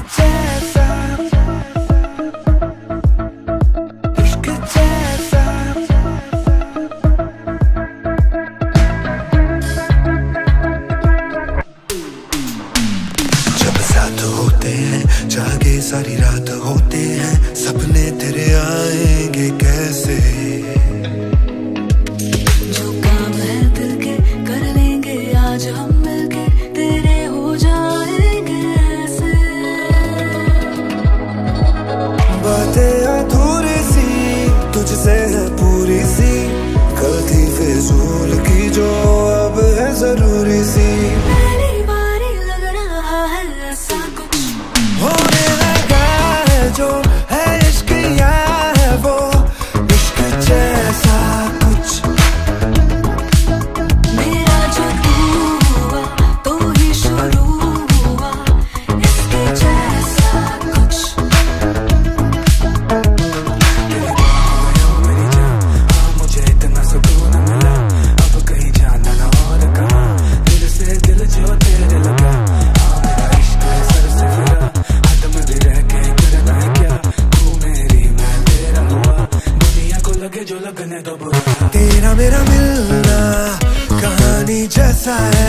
जैसा, इश्क जैसा। जब साथ होते हैं जागे सारी रात होते हैं, सपने तेरे आएंगे कैसे। जो काम है दिल के कर लेंगे आज हम मिलके, तेरे हो जाएंगे ऐसे। बातें अधूरी सी तुझसे है पूरी सी, कल थी फिजूल की जो अब है जरूरी सी। पहली बारी लग रहा है ऐसा कुछ होने लगा है जो है इश्क या है वो इश्क जैसा कुछ। मेरा जो तू हुआ तो ही शुरू हुआ इसके जैसा कुछ। मुझे इतना सुकून मिला, अब कहीं जाना ना और कहा, दिल से दिल जो तेरे लगा। मेरा इश्क सर से फिरा, हाथ में भी रह के करना है क्या, तू मेरी मैं तेरा हुआ, दुनिया को लगे जो लगने दो बुरा। तेरा मेरा मिलना कहानी जैसा है,